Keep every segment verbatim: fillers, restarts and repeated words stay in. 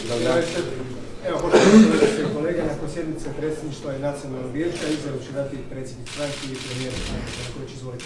Evo, poštovani kolege, nakon sjednice Predsjedništva i Nacionalnog vijeća izjavu će dati predsjednik stranke i premijer Andrej Plenković. Izvolite.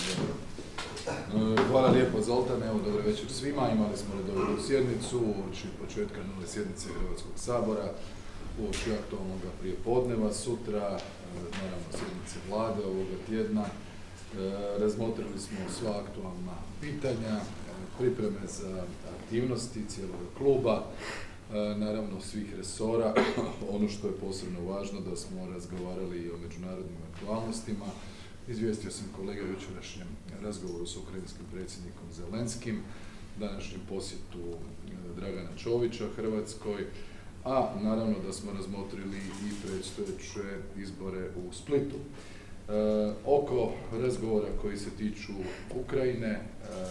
Hvala lijepo, Zoltan. Evo, dobro večer svima. Imali smo redovitu sjednicu uoči početka nove sjednice Hrvatskog sabora, uoči aktualnog prijepodneva. Sutra, naravno, sjednice vlade ovoga tjedna. Razmotrili smo sva aktualna pitanja, pripreme za aktivnosti cijelog kluba, naravno svih resora. Ono što je posebno važno da smo razgovarali i o međunarodnim aktualnostima. Izvijestio sam kolega o jučerašnjem razgovoru s ukrajinskim predsjednikom Zelenskim, današnjem posjetu Dragana Čovića Hrvatskoj, a naravno da smo razmotrili i predstojeće izbore u Splitu. E, oko razgovora koji se tiču Ukrajine, e,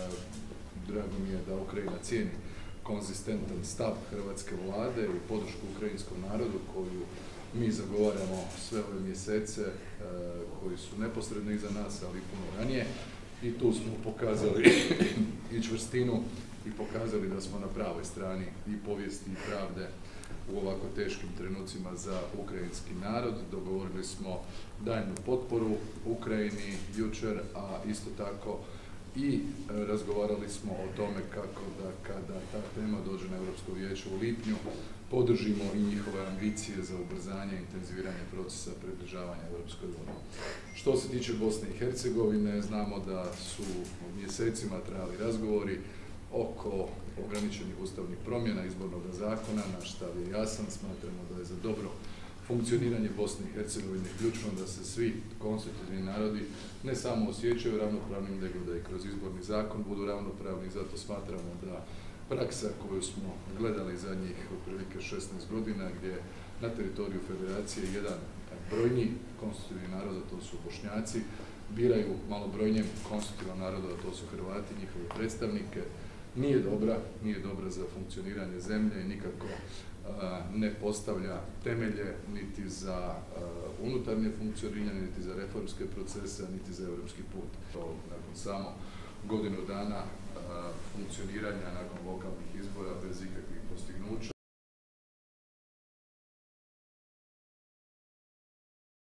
drago mi je da Ukrajina cijeni konzistentan stav hrvatske vlade i podršku ukrajinskom narodu koju mi zagovaramo sve ove mjesece, e, koji su neposredno iza nas, ali i puno ranije. I tu smo pokazali i čvrstinu i pokazali da smo na pravoj strani i povijesti i pravde u ovako teškim trenucima za ukrajinski narod. Dogovorili smo daljnju potporu Ukrajini jučer, a isto tako i razgovarali smo o tome kako da kada ta tema dođe na Europsko vijeće u lipnju podržimo i njihove ambicije za ubrzanje i intenziviranje procesa približavanja Europskoj uniji. Što se tiče Bosne i Hercegovine, znamo da su mjesecima trajali razgovori oko ograničenih ustavnih promjena izbornog zakona. Naš stav je jasan, smatramo da je za dobro funkcioniranje Bosne i Hercegovine ključno da se svi konstitutivni narodi ne samo osjećaju ravnopravnim, nego da i kroz izborni zakon budu ravnopravni. Zato smatramo da praksa koju smo gledali zadnjih otprilike šesnaest godina, gdje na teritoriju federacije jedan brojniji konstitutivni narod, a to su Bošnjaci, biraju malobrojnijem konstitutivnom narodu, a to su Hrvati, njihove predstavnike, nije dobra, nije dobra za funkcioniranje zemlje i nikako a, ne postavlja temelje niti za a, unutarnje funkcioniranje, niti za reformske procese, niti za europski put. To nakon samo godinu dana a, funkcioniranja nakon lokalnih izbora bez ikakvih postignuća.